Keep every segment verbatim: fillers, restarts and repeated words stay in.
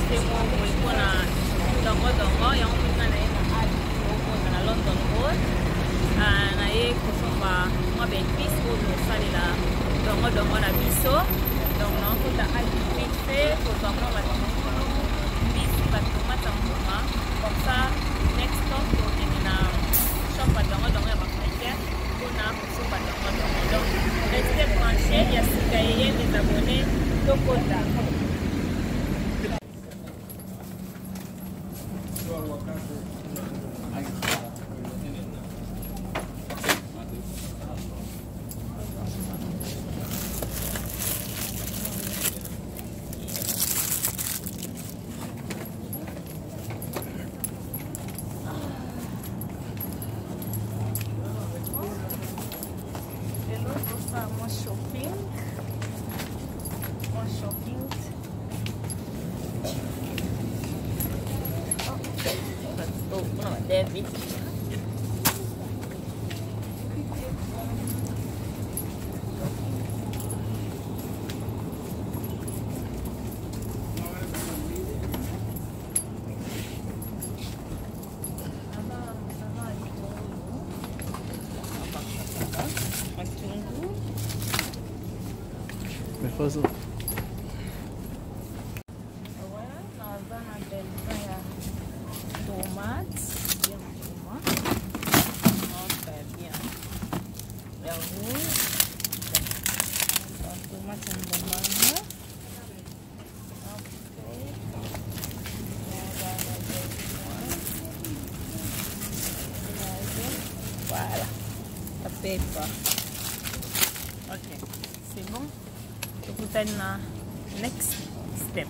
c'est moi pour na dongo dongo yango mona na ye na ali na London Road na ye kosomba mwa baepice oyo osalela dongo dongo na biso donc naokota ali vite fait kozwa mwa batungulu mbisi batomate ya mbuma comme ça next stop tokende na shop ya dongo dongo ya bafricaine mpona kosomba dongo dongo donc restez branché ya sika yeye mes abonnés tokota. Shopping, more shopping. Oh, let's go. No, David. Puzzle. Voilà, on a besoin de tomates, bien tomates, très bien. La rouge, la tomate en bonne. Voilà, la pepper. Ok, c'est bon. Then uh, next step.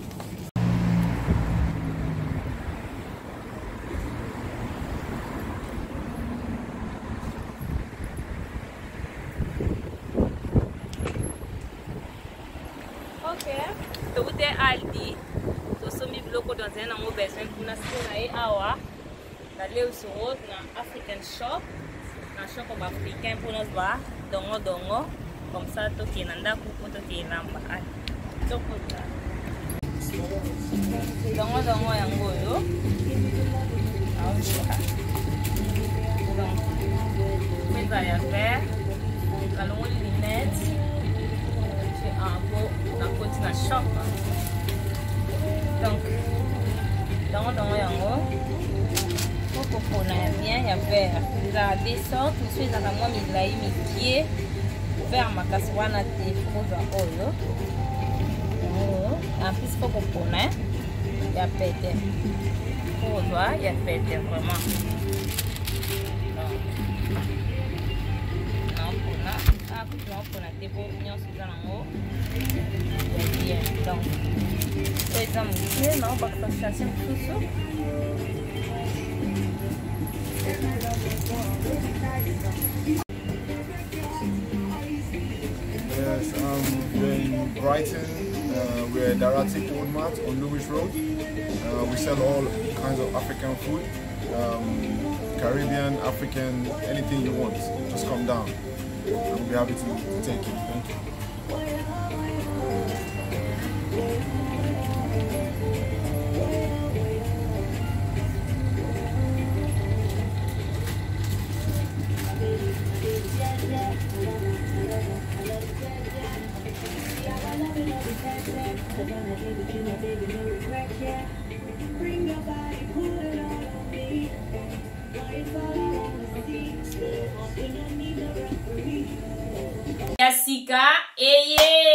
Ok, to ute Aldi to somi biloko dans un ango besoin kuna sina e awa na leo soro na African shop na shop of africain pour nos ba dongo dongo. Comme ça, tu as un peu de temps. Tu as un peu de temps. Dongo dongo yango yo. Donc, mais ça y a faire. Allons les lunettes. C'est un peu la côté na shop. Donc, dongo dongo yango. Pour qu'on ait bien, il y a faire. Il y a des sortes. Je suis à la moitié de la mi-pied. Vers ma casserole de froid oil. En plus, il faut qu'on connaisse. Il y a pété. Pour voir, il y a pété vraiment. Non, pour là, ah, pour la dévotion, c'est en haut. Il y a bien. Donc, par exemple, non, parce que ça, c'est tout ça. Yes, um, we're in Brighton, uh, we're at Darati Walmart on Lewis Road. Uh, we sell all kinds of African food, um, Caribbean, African, anything you want. Just come down. We'll be happy to, to take it. Thank you. Yasika, eye,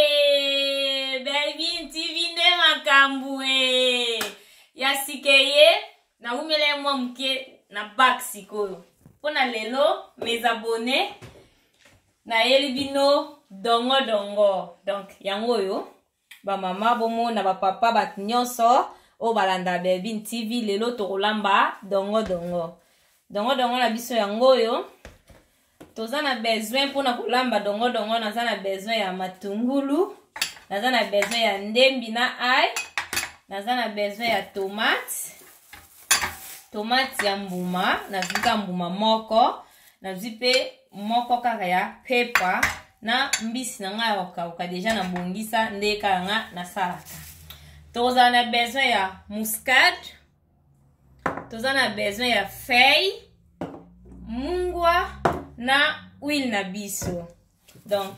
baby, T V nde makambue. Yasika ye, na umele mwa mke na baksi koyo. Pona lelo, mes abonnés, na yelibino dongo dongo. Donc, yango yo, ba mama bomo na ba papa bat nyonso, o balanda baby T V lelo tokolamba dongo dongo. Dongo dongo na biso yango yo. Toza na besoin pour na kolamba dongo dongo naza na besoin ya matungulu, naza na besoin ya ndembi na ai, naza na besoin ya tomate, tomate ya mbuma, nazika mbuma moko, nazipe moko kaka ya pepper na mbisi na nga ya okauka deja na bongisa ndeka nga na salaka. toza na besoin ya muscade, toza na besoin ya feuille, mungwa na huile na biso. Donc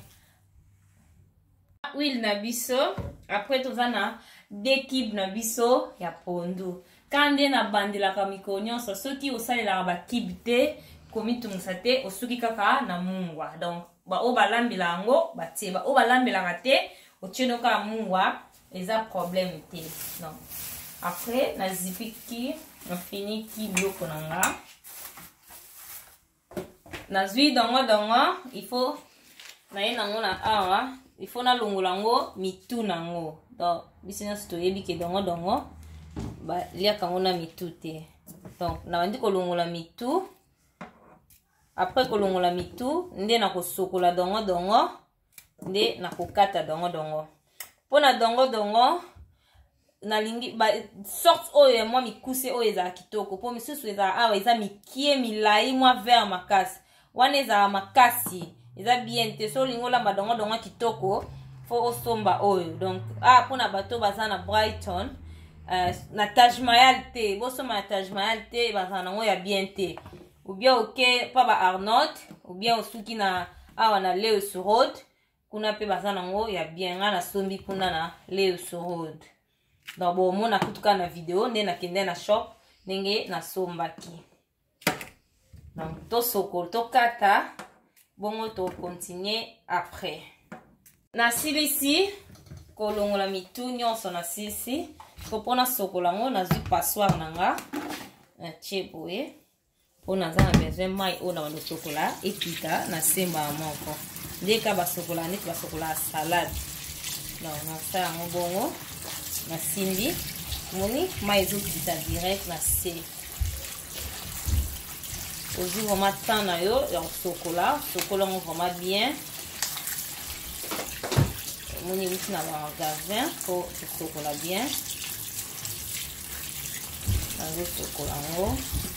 huile na biso, après toza na deux cubes na biso ya pondu. Kande na bandela ka mikonyo, soki osalela ba cube te, komi tumusa te, osuki kaka na mungwa. Donc ba o balambela yango batie, ba o balambela te, otieno ka mungwa, eza problème te. Donc après na zipiki, na fini ki biloko nanga. Na zui dongo dongo, il faut na ye nango na awa, il faut na longola ngo mitu nango. Donc bisina sto yebi ke dongo dongo ba liaka ngo na mitu te. Donc na bandi ko longola mitu. Après ko longola mitu, nde na ko sokola dongo dongo, nde na ko kata dongo dongo. Pona dongo dongo na lingi ba sorte oyo moi mikuse oyo eza kitoko, po misusu eza awa eza mikie milai moi vers makasi. Wana eza makasi, eza bien te, so lingola ba dongo dongo kitoko, fo osomba oyo. Donc ah pona bato baza na Brighton, uh, na Taj Mahal te, bo soma na Taj Mahal te, baza nango ya bien te. Ou bien ok pa ba Arnold, ou bien osuki na awa na Lewis Road, kuna pe baza nango ya bien, nga na sombi kuna na Lewis Road. Donc bon mona kutuka na video, nde na kende na shop, nenge na sombaki. Donc to sokol to kata, bongo to continuer après. Na silisi kolongola mitu nyonso na silisi, ko pona sokolango na zui passoire nanga na cheboye. Pona za na besoin mai o na wando sokola epita na semba moko. Ndeka ba sokola neti ba sokola salade. Donc na sa ngo bongo na simbi moni mai zo pita direct na se. Ozi vraiment tant na yo ya sokola, sokola ngo vraiment bien. Moni wuti na magasin pour sokola bien. Nazo sokola ngo.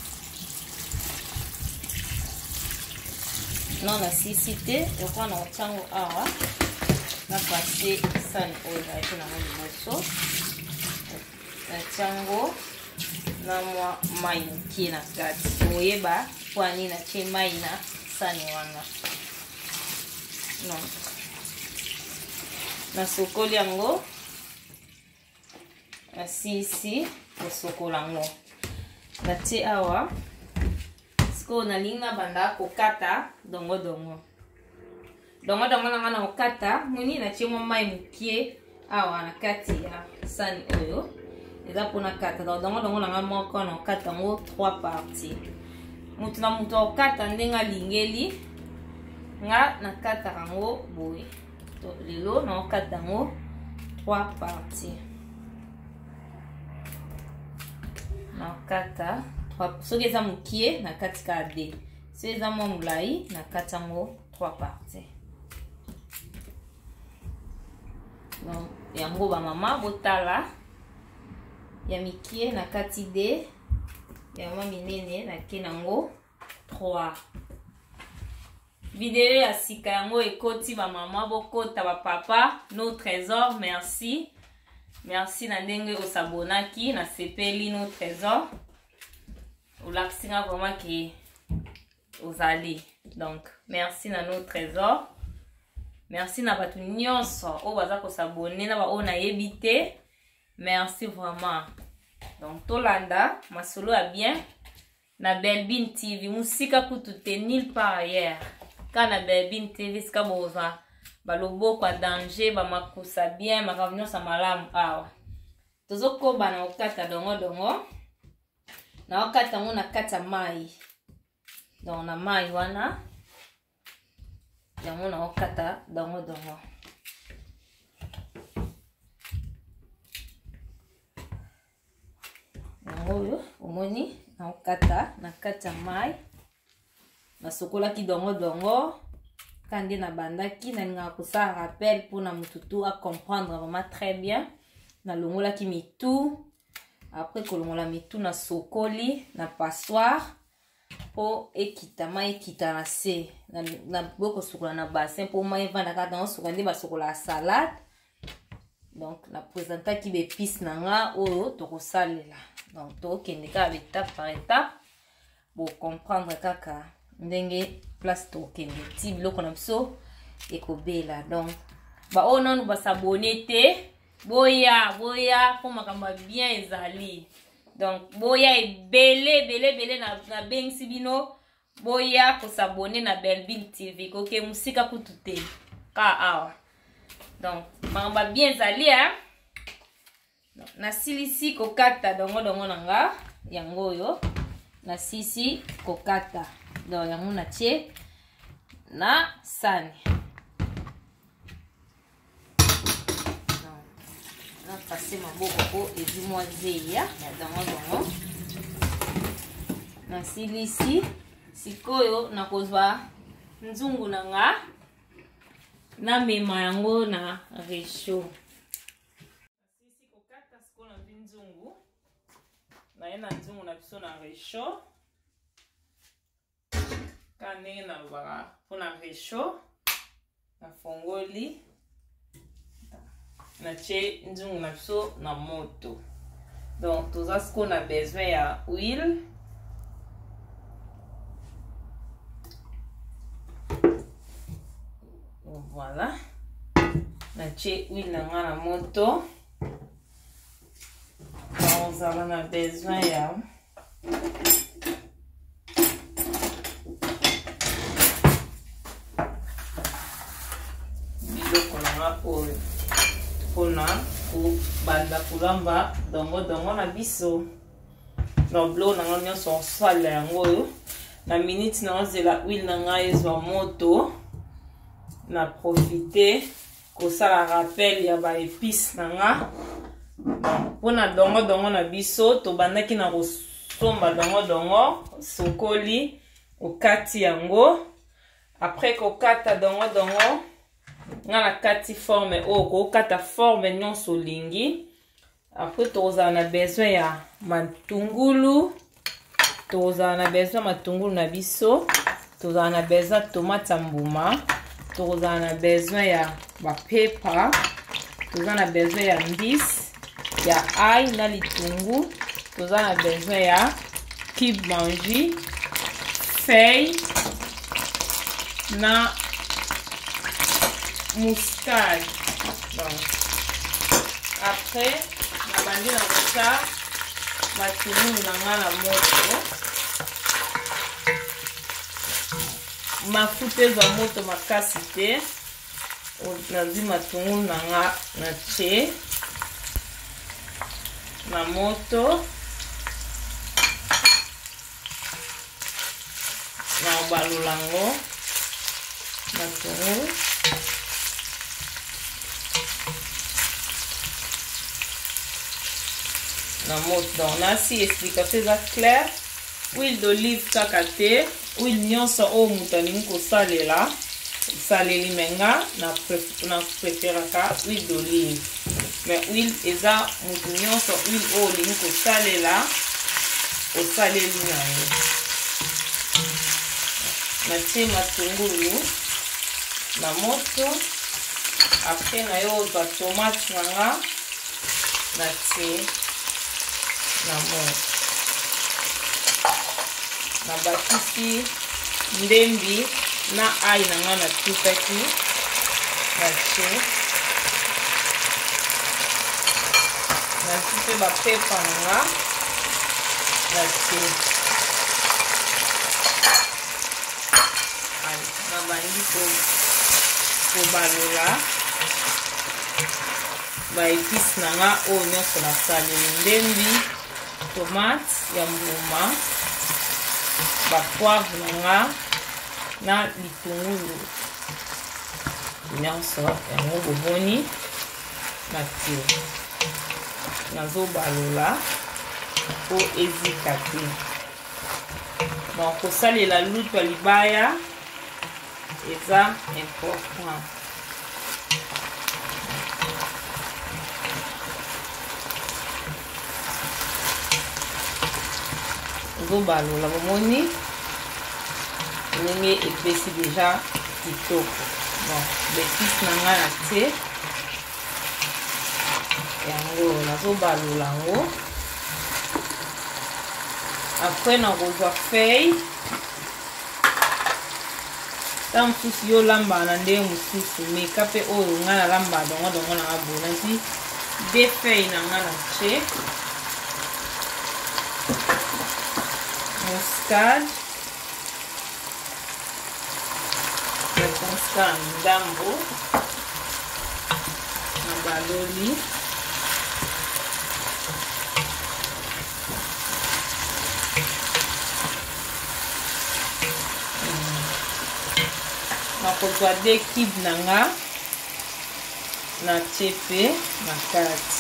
Non na sisite, yo kwa na ochango awa. Na passer sani oyo ete na ngo boso. Na chango na mwa mai mukie na kati. Oyeba kwani na che mai na sani wana. Non. Na sokoli yango. Na sisi na sokola ngo. Na te awa. Siko na linga banda ko kata dongo dongo. Dongo dongo na ngana okata, muni na che mwa mai mukie awa na kati ya sani oyo. Eza pona kata. Dongo dongo na ngana moko na okata ngo trois parties. Mutu na mutu okata ndenga lingeli nga na kata ngo boye. To lelo na okata ngo trois parties. Na okata trois, soki eza mukie na kati ka de. So eza mwa mulai na kata ngo trois parties. Donc yango ba mama botala ya mikie na kati de, ya mwa minene na ke nango trois. Video ya sika yango ekoti ba mama bokota ba papa, nos trésors, merci. Merci na ndenge osabonaki na sepeli nos trésors. Olakisinga vraiment que ozali. Donc merci na nos trésors. Merci na batu nyonso o baza ko s'abonner na ba o na yebite. Merci vraiment. Donc tolanda masolo ya bien na Belbin T V, musika kutu te nulle part ailleurs. Kana Belbin T V ska boza balobo kwa danger ba makusa bien makavinyo sa malamu awa. Tozoko bana okata dongo dongo. Na okata ngo na kata mai. Donc na mai wana. Yango na okata dongo dongo. Yango yo omoni na okata na kata mai. Na sokola ki dongo dongo. Kande na bandaki na nga kosa rappel pour na mututu à comprendre vraiment très bien. Na longola ki mitu. Après kolongola mitu na sokoli na passoire po ekita mai ekita na se na na boko sokola na bassin po mai vanda ka dans sokola ndi ba sokola salade Donc na présenta ki be piste nanga oyo to salela. Donc to kende ka étape par étape pour comprendre kaka ndenge place to kende ti biloko na biso ekobela. Donc ba o nanu ba s'abonner te boya boya pour makamba bien ezali. Donc boya ebele bele bele na na bengsi bino boya ko s'abonner na Belville T V ko ke musika kutute ka awa. Donc makamba bien ezali hein. Na silisi kokata dongo dongo nanga yango yo na sisi kokata donc yango na tie na sani. Na passer maboko ko ezimwa zeya ya dongo dongo na silisi sikoyo na kozwa nzungu nanga na mema yango na resho. Na yena nzungu na biso na resho ka ndenge na lobaka mpona resho na fongoli na tie nzungu na biso na moto. Donc toza siko na besoin ya huile voilà na tie huile na nga na moto. Nous avons besoin ya biloko na oyo mpona kobanda kolamba dongo dongo na biso. Na biloko na nga nyonso osalela yango oyo na minute na ozela huile na nga ezwa moto na profite kosala rappel ya ba épice na nga. Pona dongo dongo na biso to bandaki na kosomba dongo dongo sokoli okati yango. Après ko kata dongo dongo nga na kati forme o ko kata forme nyonso lingi. Après toza na besoin ya matungulu, toza na besoin matungulu na biso, toza na besoin tomate mbuma, toza na besoin ya ba pepa, toza na besoin ya mbisi ya ail na litungu, toza na besoin ya cube mangi, feuille na muscade. Bon. Après na bandi na kosa matungulu na nga na moto, mafuta ezwa moto makasi te. Nazi matungulu na nga na tie na moto na obalulango matungulu na moto. Donc nasi explication eza clair. Huile d'olive kaka te, huile nyonso oyo moto alingi kosalela saleli menga na preferaka huile d'olive. Mais huile eza moto nyonso huile oyo olingi kosalela osaleli yango. Natie matungulu na moto. Après na yo ozwa tomate nanga natie na moto. Na bakisi ndembi na ai nanga na tutaki natie. Natie ba pepa nanga natie. Na bandi kobalola ba épice nanga oyo nyonso nasaleli: ndembi, tomate ya mbuma, ba poivre nanga na litungulu nyonso yango boboni natie. Nazobalola po ezika te. Donc kosalela lutu ya libaya eza important. Nazobalola bomoni ndenge epesi deja kitoko. Bon, l'épice nanga na tie yango nazobalola yango. Après nakozwa feuille ta mosusu yo lamba na ndenge mosusu meka mpe oyo nga na lamba dongo dongo na nga boye nazwi de feuille na nga na che muscade nakonska na ndambo na baloli nakozwa de kibe na nga na chepe na kati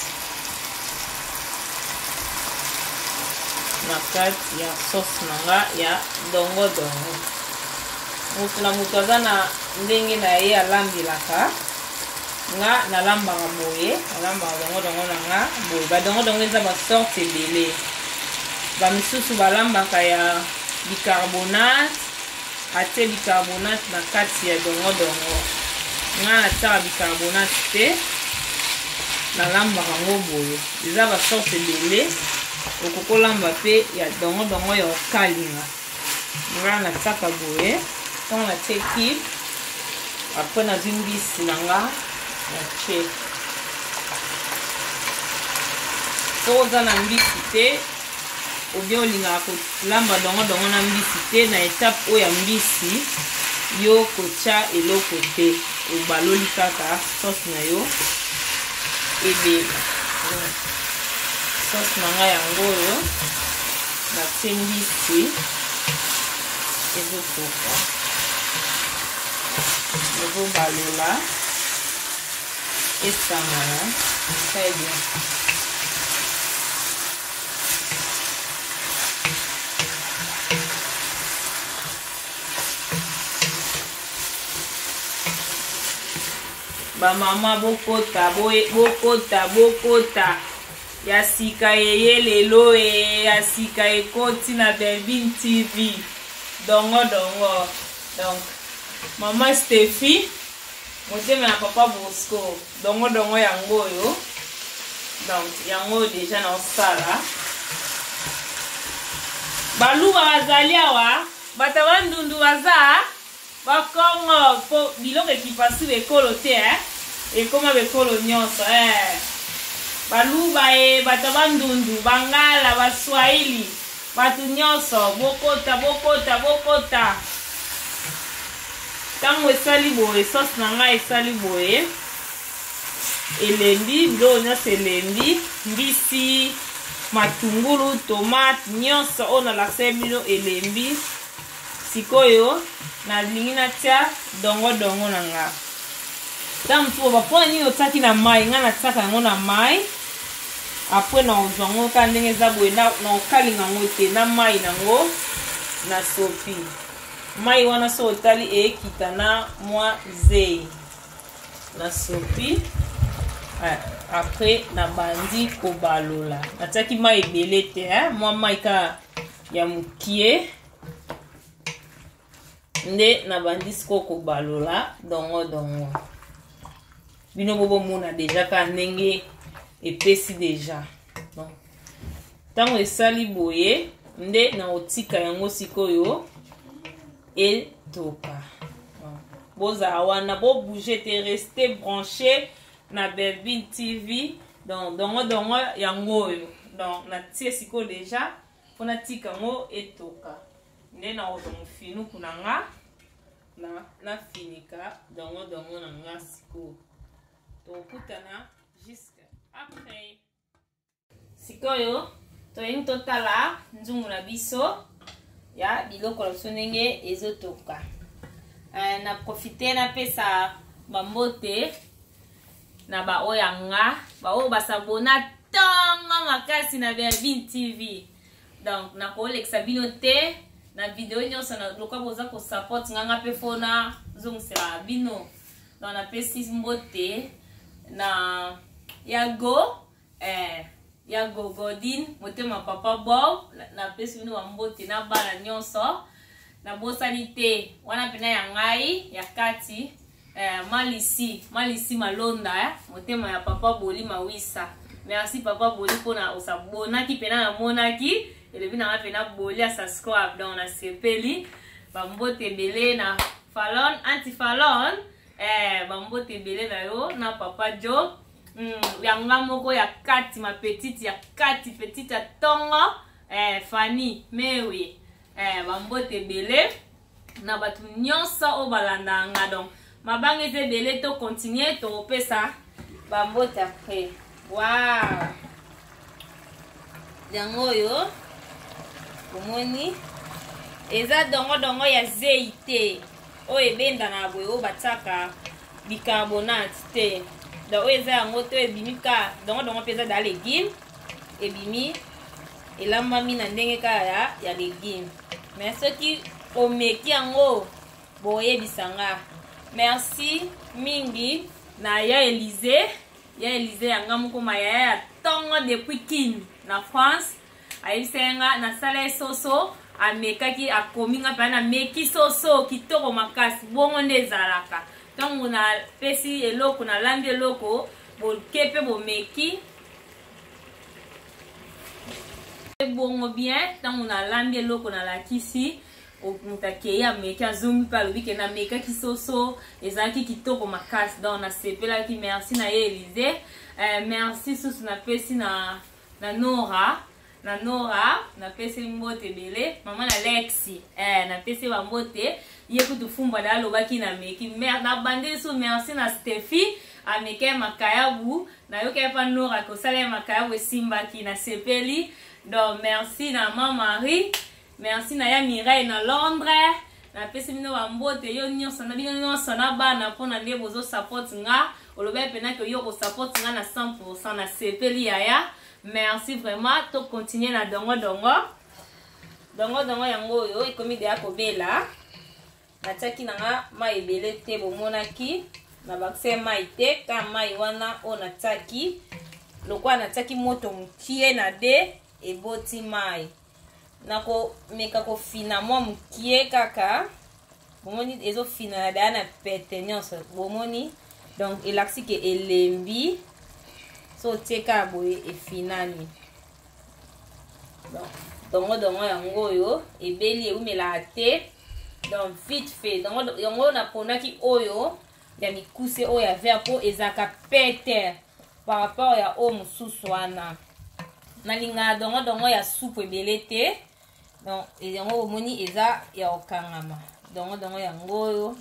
na kati ya sauce na nga ya dongo dongo. Mutu na mutu aza na ndenge na ye alambelaka nga nalambaka boye nalambaka dongo dongo na nga boye. Badongo dongo eza basorte ebele. Bamisusu balambaka ya bicarbonate atie bicarbonate na kati ya dongo dongo. Nga natiaka bicarbonate te nalambaka ngo boye. Eza basorte ebele okokolamba pe ya dongo dongo ya okalinga. Nga natiaka boye ntango natie kibe apres nazwi mbisi na nga natie. Soki oza na mbisi te obien olingaka kolamba dongo dongo na mbisi te na etape oyo ya mbisi yo kotya eloko te obaloli kaka sauce na yo ebele. Sauce na nga yango oyo natie mbisi ezotoka ezobalola esangana très bien. Ba mama bokota bokota bokota ya sika yeye lelo e ya sika ekoti na Belvin T V dongo dongo. Donc mama Steffi motema na papa Bosco dongo dongo yango yo. Donc yango déjà na osala baluba bazali awa bata bandundu baza bakongo po biloko ekipasi bekolo te eh ekoma bekolo nyonso eh baluba e bata bandundu bangala baswahili batu nyonso bokota bokota bokota. Tango esali boye sauce na nga esali boye elembi biloko nyonso elembi mbisi matungulu tomate nyonso oyo nalakisa bino elembi. Sikoyo nalingi natia dongo dongo na nga. Tango mosusu bapona nini otiaki na mai nga natiaka yango na mai apres na ozwa ngo ka ndenge eza boye na okalinga ngo te na mai nango na sopi. Mai wana so otali ekita na mwa zei na sopi. Après na bandi kobalola natiaki mai ebele te eh? Mwa mai ka ya mukie nde na bandi siko kobalola dongo dongo. Bino bobo mona deja ka ndenge epesi deja. Tango esali boye nde na otika yango sikoyo etoka. Boza wana bo bouger te rester branché na Belvin T V. Donc dongo dongo yango yo. Donc na tie siko deja pona tika ngo etoka. Nde na ozo mfinu kuna nga na na finika dongo dongo na nga siko. Tokutana jusqu'à après. Sikoyo toyini totala nzungu na biso ya biloko na biso ndenge ezotoka. Uh, na profite na pesa bambote na ba oyanga ba o basabona tonga makasi na Belvin T V. Donc na ko leksa bino te na video nyonso na lokwa boza ko support nganga pe fona zongusela bino. Donc na pesi mbote na yago eh yago Godin motema papa Bob na pesi bino mbote na bala nyonso na bosanite wana pena ya ngai ya kati eh malisi malisi malonda eh motema ya papa Boli mawisa merci papa boli pona osabonaki pena na monaki elebi na pena boli a subscribe donc na sepeli bambote belé na Falon anti Falon eh bambote belé na yo na papa Jo mm, yanga moko ya kati ma petite ya kati petite ya tongo eh Fanny mewe eh bambote belé na batu nyonso o balanda nga donc mabange ze belé to continuer to pesa bambote après wow yango yo komoni eza dongo dongo ya zeite o ebenda na boye o bataka bicarbonate te donc eza yango to ebimi ka dongo dongo peza da légume ebimi elambami na ndenge ka ya ya légume mais soki omeki yango boyebisanga merci mingi na ya Élysée ya Élysée yanga moko maya ya tongo depuis Kin na France ayisenga na sala soso amekaki akominga pa na meki soso kitoko makasi bongo nde ezalaka ntango na pesi eloko na lambi eloko bokepe bomeki bongo bien ntango na lambi eloko na lakisi omutakei ameki azongi mpe alobi ke namekaki soso ezalaki kitoko makasi donc nasepelaki merci na ye Élysée euh, merci susu napesi na na Nora na Nora napesi mbote belé mama na Lexi eh napesi ba mbote ye kutu fumba da lobaki na meki mer na bande so merci na Steffi ameke makayabu na yoke pa Nora ko sala makayabu simbaki na sepeli donc merci na mama Marie merci na ya Mireille na Londres na pesi mino ba mbote yo nyonso na bino nyonso na bana pona nde bozo support nga olobe pena ke yo ko support nga na cent pour cent na sepeli ya merci vraiment to continuer na dongo dongo dongo dongo yango yo ikomi de akobela na taki nanga mai ebele te bomonaki na bakse mai te ka mai wana o na taki lokwa na taki moto mukie na de eboti mai nako meka ko fina mo mukie kaka bomoni ezo fina na da na pete nyonso bomoni donc elaksi ke elembi so teka boye e finani donc dongo dongo yango yo ebeli eumela te donc vite fait dongo yango na ponaki oyo ya mikuse oyo ya vert po ezaka pete par rapport ya o mususu wana nalinga dongo dongo ya soupe ebele te donc yango omoni eza ya okangama dongo dongo yango yo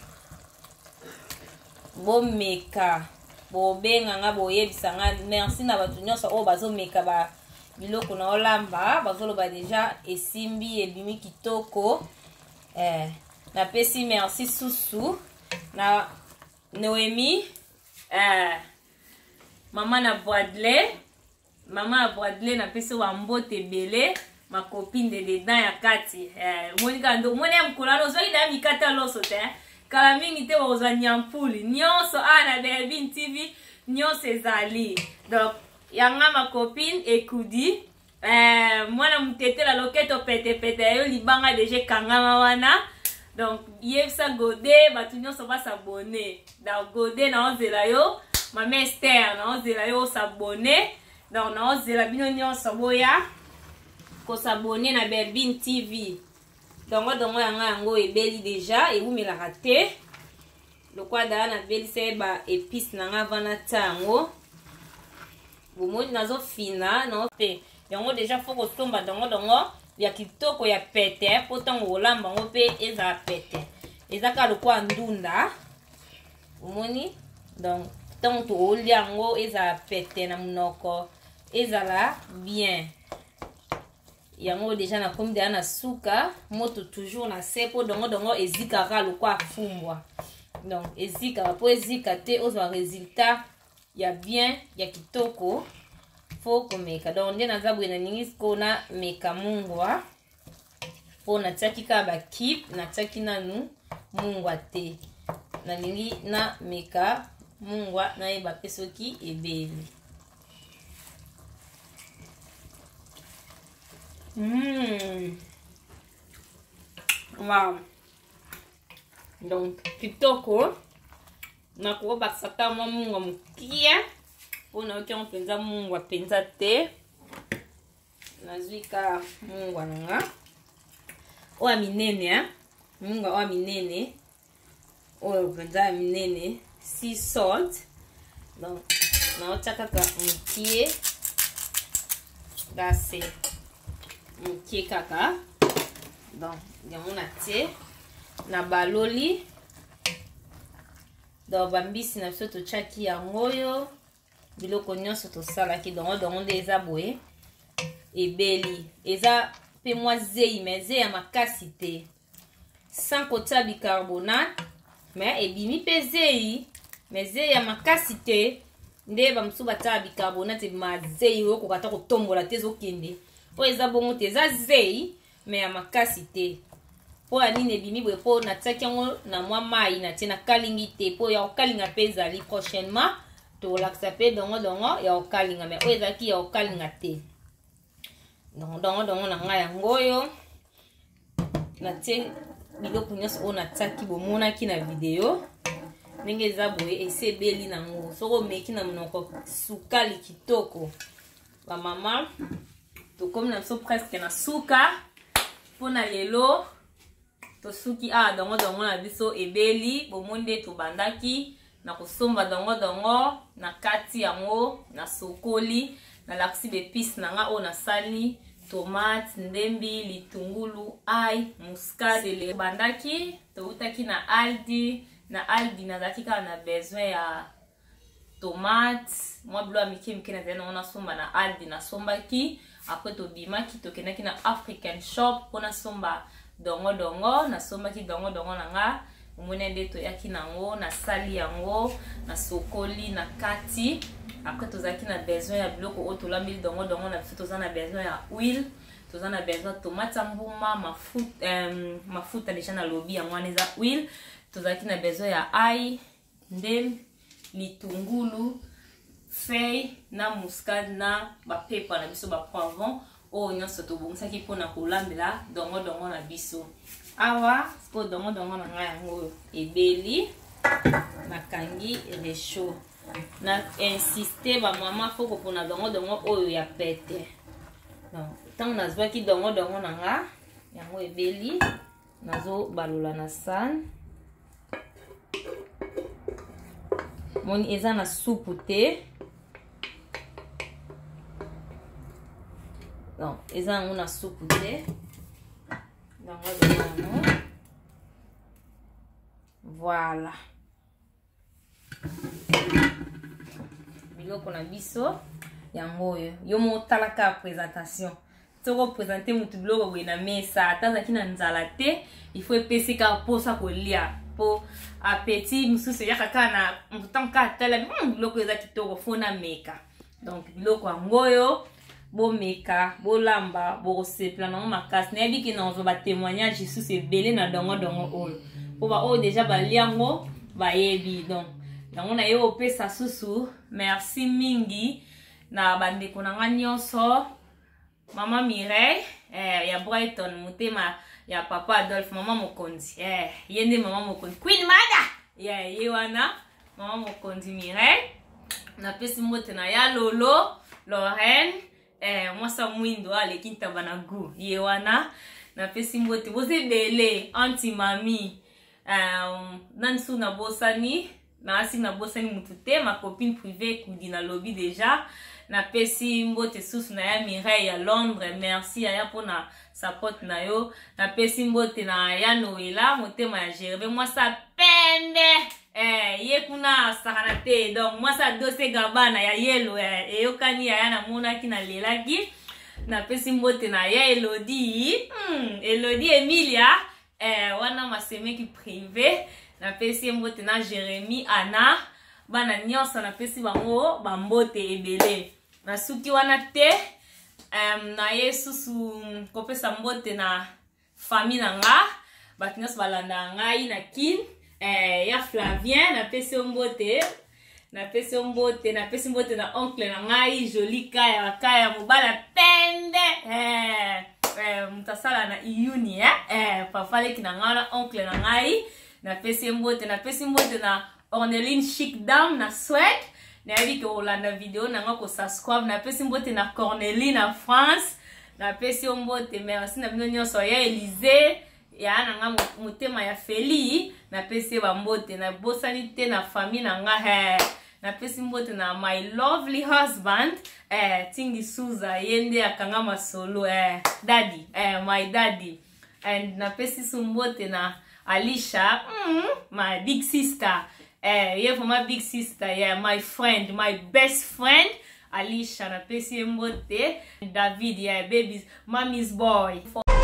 bomeka bobenga nga boyebisanga merci na batu nyonso o bazomeka ba biloko na olamba bazoloba deja esimbi ebimi kitoko eh na pesi merci susu na Noémie eh mama na Bradley mama na Bradley na pesi wa mbote belé ma copine de dedans ya kati eh monika ndo mone mkulano zo ida mikata loso te kala mingi te ozwa nyampuli nyonso ana Belleville T V nyonso ezali donc yanga ma copine ekudi eh mwana mutetela loketo pete pete yo libanga deje kangama wana donc yebisa Gode batu nyonso ba s'abonner donc Gode na ozela yo mama Esther na ozela yo s'abonner donc na ozela bino nyonso boya ko s'abonner na Belleville T V dongo dongo yanga yango ebeli deja ebumela raté lokwa da na beli seba épice nanga vana tango bomoni nazo fina no pe yango deja foko somba dongo dongo ya kitoko ya pete potango olamba ngo pe eza pete ezaka lokwa ndunda bomoni donc tango to oliango eza pete na munoko ezala bien yango deja na komi de na suka moto toujours na sepo dongo dongo ezika ka lokwa fumbwa donc ezika po ezika te ozwa résultat ya bien ya kitoko fo komeka donc nde naza bwe na ningi skona meka mungwa po na tsaki ka ba kip na tsaki nanu mungwa te na ningi na meka mungwa na eba pesoki ebeli. Mmh. Wow. Donc kitoko na ko baksa ta mwa munga mukia pona oki on penza mungwa penza te nazwika mungwa nanga oya minene hein mungwa oya minene oyo penza minene sea salt donc naotia kaka mokie gase mokie kaka donc yango natie na baloli donc bambisi na biso totiaki yango oyo biloko nyonso tosalaki dongo dongo nde eza boye ebeli eza mpe mwa zei me zei ya makasi te sans kotia bicarbonate me ebimi mpe zei me zei ya makasi te nde bamosusu batia bicarbonate ebima zei oyo kokata kotombola te ezokende oyo eza bongo te eza zei me ya makasi te po ya nini ebimi boye po natiaki yango na mwa mai natie nakalingi te po ya kokalinga mpe ezali prochainement tolakisa mpe dongo dongo ya kokalinga me oyo ezalaki ya kokalinga te dongo dongo dongo na ngai yango oyo natie biloko nyonso oyo natiaki bomonaki na video ndenge eza boye esi ebeli nango soki omeki na monoko sukali kitoko bamama tokomi na biso presque na suka mpona lelo tosuki a dongo dongo na biso ebeli bomoni nde tobandaki na kosomba dongo dongo na kati yango na sokoli na lakisi bepice na nga oyo nasali tomate ndembi litungulu ai muscade le bandaki toutaki na aldi na aldi nazalaki kaka na besoin ya tomate mwa bilo ya mike mike nazali nango nasomba na aldi nasombaki apres tobimaki tokendaki na African shop mpo nasomba dongo dongo nasombaki dongo dongo na nga omoni nde toyaki nango nasali yango na sokoli na kati après tozalaki na besoin ya biloko oyo tolambeli dongo dongo na biso toza na besoin ya huile toza na besoin tomate mbuma mafuta um, mafuta deja na lobi yango wana eza huile tozalaki na besoin ya ai ndembi litungulu feuille na muscade na bapepa na biso bapoivron oyo nyonso tobongisaki mpona kolambela dongo dongo na biso awa siko dongo dongo na ngai yango oyo ebeli nakangi rechaud na insiste bamama fo kopona dongo dongo oyo ya pete ntango nazwaki dongo dongo na nga yango ebeli nazobalola na sane moni eza na supu te non eza yango na supu te dongo dongo voilà biloko na biso yango oyo yo motalaka présentation toko présenter mutu biloko boye na mesa atazaki na nzala te il faut epesika posa kolia po appétit mususu yaka kana mutango ka tala mm, biloko eza kitoko fona meka donc biloko yango oyo bomeka bolamba bokosepela nango makasi nayebi ke na ozwa batémoignage lisusu ebele na dongo dongo oyo po ba oyo deja baliango bayebi donc yango na ye opesa susu merci mingi na bandeko na nga nyonso mama Mireille eh, ya Brighton mutema ya papa Adolphe mama Mokonzi eh, ye nde mama Mokonzi Queen Mada yeah, ye wana mama Mokonzi Mireille napesi mbote na ya Lolo Lorraine eh, mwasa mwindo aleki ntaba na gu ye wana napesi mbote boze bele anti mami um, nansu na bosani na asi na bosani mutu te ma copine privée kudi na lobby déjà na pesi mbote susu na ya Mireille ya Londres merci ya ya pona support na yo na pesi mbote na ya Noela motema ya Gerbe moi sa pende eh ye kuna sakana te donc moi sa dose gabana ya yelo eh, eyokani ya ya na monaki na lelaki na pesi mbote na ya Elodie hmm, Elodie Emilia eh wana masemeki privé na pesi mbote na Jérémy Anna bana nyonso na pesi bango bambote ebele na suki wana te um, na yesusu kopesa mbote na famille na nga batu nyonso balanda ngai na kin eh, ya Flavien na pesi mbote na pesi mbote na pesi mbote na oncle na ngai Joli Kaya Kaya mobala pende eh, eh mutasala na iuni eh, eh papa leki na nga na oncle na ngai na pesi mbote na pesi mbote na Orneline Chic Dame na Swede nayebi ke olanda video nanga ko subscribe na pesi mbote na Cornelie na France na pesi mbote merci na bino nyonso ya Elise ya nanga motema ya Feli na pesi ba mbote na bosani te na famille nanga he na pesi mbote na my lovely husband eh Tingi Suza yende akanga masolo eh daddy eh my daddy and na pesi sumbote na Alicia mm, my big sister eh yeah for my big sister yeah my friend my best friend Alicia na pesi mbote David yeah babies mommy's boy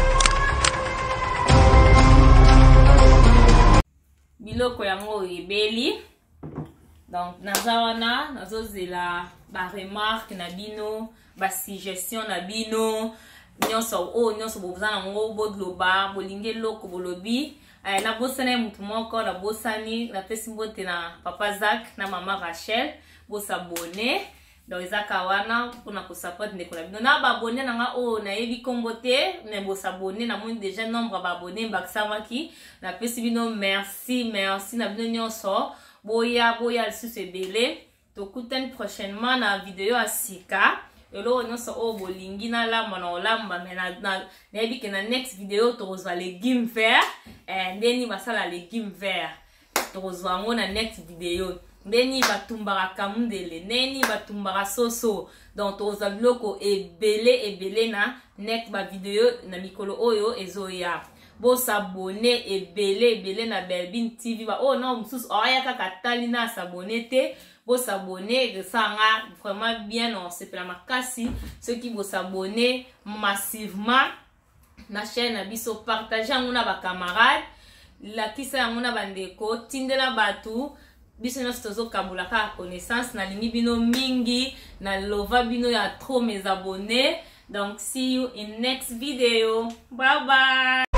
biloko yango ebeli donc nazawana nazozela ba remarque na bino ba suggestion na bino nyonso o nyonso bozana ngo bodloba bolinge loko bolobi eh, na bosana mutu moko na bosani na pesi mbote na papa Zach na mama Rachel bosabone donc ezaka wana pona ko support ndeko na bino na ba abonné nanga o na yebi kombo te ne bosabone na moni déjà nombre ba abonné baksamaki na pesi bino merci merci na bino nyonso boya boya lisusu ebele tokutani prochainement na video ya sika elo nyonso o bolingi na lamba na olamba me na nayebi ke na next video tokozwa légume vert eh ndeni basala légume vert tokozwa ngo na next video ndeni batumbaka kamundele neni batumbaka soso donc tokozwa biloko ebele ebele na next ba video na mikolo oyo ezoya bo s'abonner ebele ebele na Belbine T V ba oh non mususu oya kaka tali na s'abonner te bo s'abonner sanga vraiment bien on se pela makasi ceux qui vont s'abonner massivement na chaîne na biso partager ngona ba camarades la kisa ngona bandeko tindela batu biso nyonso tozokabula kaka connaissance na lingi bino mingi na lova bino ya trop mes abonnés donc see you in next video bye bye.